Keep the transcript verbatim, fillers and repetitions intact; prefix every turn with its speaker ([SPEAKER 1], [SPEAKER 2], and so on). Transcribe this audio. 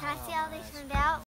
[SPEAKER 1] Can I see how
[SPEAKER 2] Oh,
[SPEAKER 1] they
[SPEAKER 2] nice.
[SPEAKER 1] turned out?